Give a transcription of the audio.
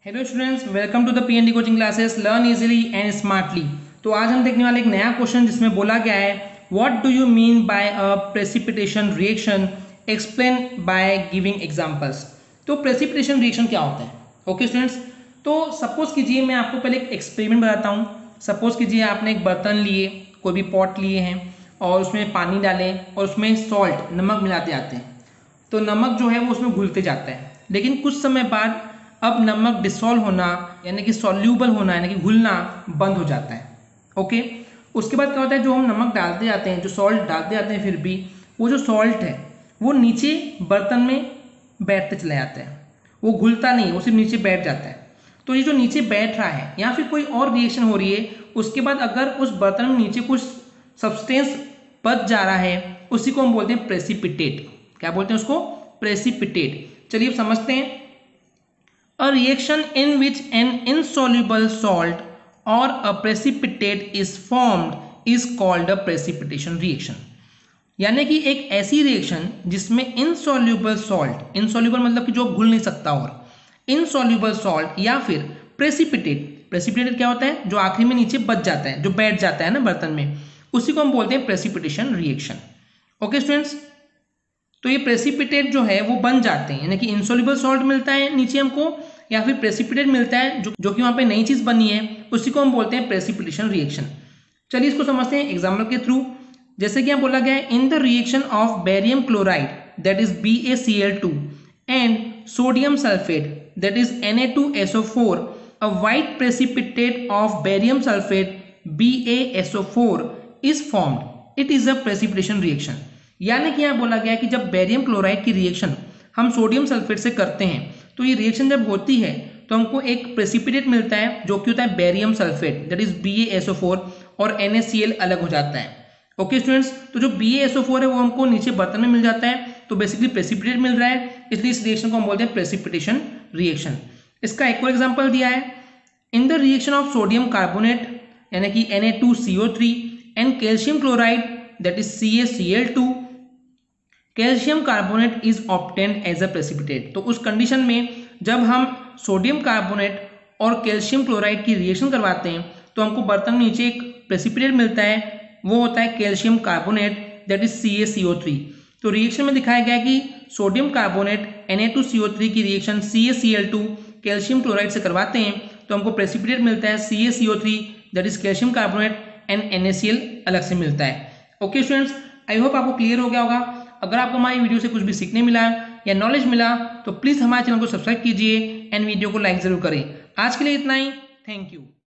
Hello students, welcome to the PND coaching classes learn easily and smartly. तो आज हम देखने वाले एक नया क्वेश्चन जिसमें बोला गया है what do you mean by a precipitation reaction, explain by giving examples. तो प्रेसिपिटेशन रिएक्शन क्या होता है? ओके स्टूडेंट्स, तो सपोज कीजिए मैं आपको पहले एक एक्सपेरिमेंट बताता हूँ। सपोज कीजिए आपने एक बर्तन लिए, कोई भी पॉट लिए हैं और उसमें पानी डालें और उसमें सॉल्ट नमक मिलाते जाते हैं। तो नमक जो है वो उसमें घुलते जाता है, लेकिन कुछ समय बाद अब नमक डिसॉल्व होना यानी कि सॉल्यूबल होना यानी कि घुलना बंद हो जाता है। ओके, उसके बाद क्या होता है, जो हम नमक डालते जाते हैं, जो सॉल्ट डालते जाते हैं, फिर भी वो जो सॉल्ट है वो नीचे बर्तन में बैठते चले जाते हैं, वो घुलता नहीं, वो सिर्फ नीचे बैठ जाता है। तो ये जो नीचे बैठ रहा है या फिर कोई और रिएक्शन हो रही है, उसके बाद अगर उस बर्तन में नीचे कुछ सब्सटेंस बच जा रहा है, उसी को हम बोलते हैं प्रेसिपिटेट। क्या बोलते हैं उसको? प्रेसिपिटेट। चलिए अब समझते हैं। A reaction in which an insoluble salt or a precipitate is formed is called a precipitation reaction। यानी कि एक ऐसी रिएक्शन जिसमें insoluble salt, insoluble मतलब कि जो घुल नहीं सकता, और insoluble salt या फिर precipitate, precipitate क्या होता है? जो आखिरी में नीचे बच जाता है, जो बैठ जाता है ना बर्तन में, उसी को हम बोलते हैं precipitation reaction। ओके स्टूडेंट्स, तो ये प्रेसिपिटेट जो है वो बन जाते हैं, यानी कि इंसोल्यूबल सॉल्ट मिलता है नीचे हमको, या फिर प्रेसिपिटेट मिलता है जो कि वहां पे नई चीज बनी है, उसी को हम बोलते हैं प्रेसिपिटेशन रिएक्शन। चलिए इसको समझते हैं एग्जाम्पल के थ्रू। जैसे कि यहाँ बोला गया है, in the reaction of barium chloride that is BaCl2 and sodium sulphate that is Na2SO4 a white precipitate of barium sulphate BaSO4 is formed. It is a precipitation reaction. यानी कि यहाँ बोला गया है कि जब बेरियम क्लोराइड की reaction हम सोडियम सल्फेट से करते हैं, तो ये रिएक्शन जब होती है तो हमको एक प्रेसिपिटेट मिलता है जो कि होता है barium sulphate that is BaSO4, और NaCl अलग हो जाता है। ओके स्टूडेंट्स, तो जो BaSO4 है वो हमको नीचे बर्तन में मिल जाता है, तो बेसिकली प्रेसिपिटेट मिल रहा है, इसलिए इस रिएक्शन को हम बोलते हैं प्रेसिपिटेशन रिएक्शन। इसका एक और एग्जाम्पल दिया है, in the reaction of sodium carbonate यानी कि Na2CO3 and calcium chloride that is CaCl2 calcium carbonate is obtained as a precipitate. तो उस कंडीशन में जब हम सोडियम कार्बोनेट और कैल्शियम क्लोराइड की रिएक्शन करवाते हैं तो हमको बर्तन में नीचे एक प्रेसिपिटेट मिलता है, वो होता है calcium carbonate that is CaCO3। तो रिएक्शन में दिखाया गया कि सोडियम कार्बोनेट Na2CO3 की रिएक्शन CaCl2 कैल्शियम क्लोराइड से करवाते हैं तो हमको प्रेसिपिटेट मिलता है CaCO3 that is calcium carbonate and NaCl अलग से मिलता है। ओके स्टूडेंट्स, आई होप आपको क्लियर हो गया होगा। अगर आपको हमारी वीडियो से कुछ भी सीखने मिला या नॉलेज मिला तो प्लीज़ हमारे चैनल को सब्सक्राइब कीजिए एंड वीडियो को लाइक जरूर करें। आज के लिए इतना ही, थैंक यू।